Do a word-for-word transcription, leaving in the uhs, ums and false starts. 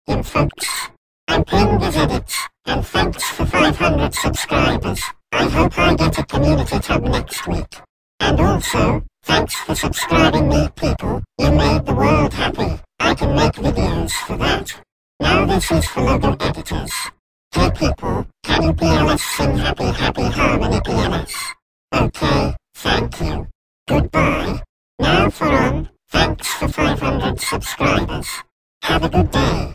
in folks. I'm playing with edits, and thanks for five hundred subscribers. I hope I get a community tab next week. And also, thanks for subscribing me, people. You made the world happy. I can make videos for that. Now this is for logo editors. Hey people, can you B L S sing Happy Happy Harmony B L S? Okay, thank you. Goodbye. Now for on, thanks for five hundred subscribers. Have a good day.